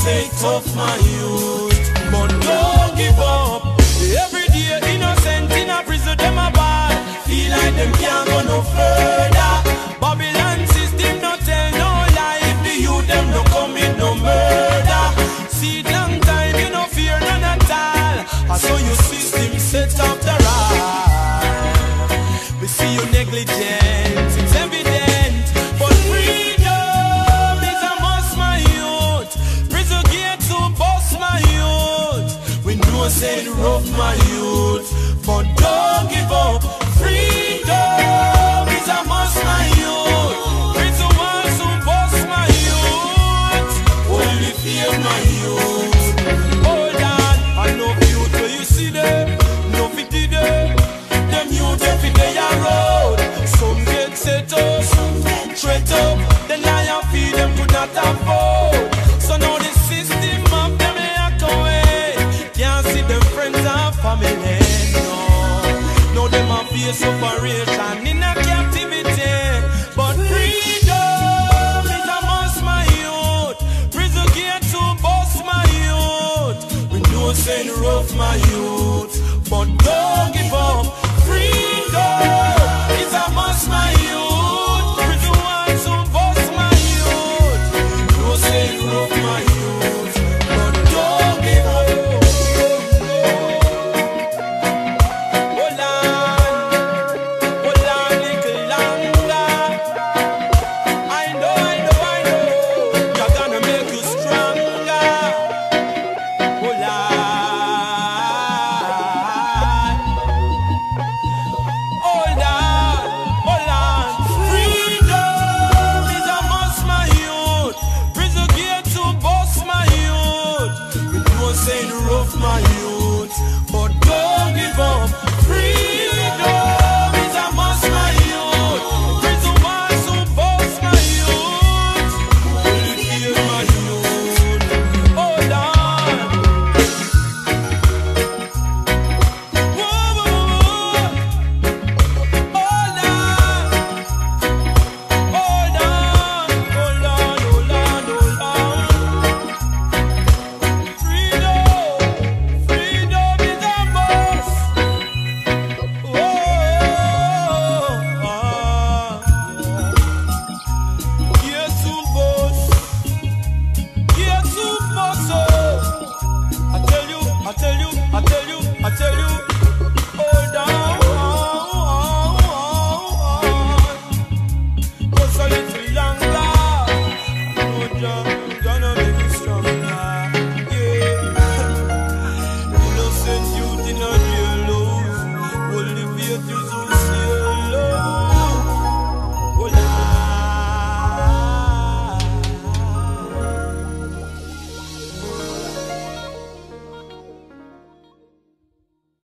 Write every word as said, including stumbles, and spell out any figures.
say tough my youth, but don't give up. Every day innocent in a prison, them a bad. Feel like them can't go no further. Babylon system no tell no lie. If the youth them no commit no murder. See it long time, you no fear none at all. I saw your system set up the right. We see you negligent, it's evident. But freedom is a must, my youth. Prison gate to bust, my youth. We know say it rough, my youth, but don't give up. Freedom is a must, my youth. Prison walls to bust, my youth. Only fear, my youth. Hold on, I know youth where you see them, no fifty them. Them youth every day a road. Some get set up, some get straight up. The lion feed them could not afford. So now the system of them act away. Can't see them friends and family. No, them a face separation in a captivity. But freedom is a must, my youth. Prison gate to bust, my youth. We know say rough, my youth, but don't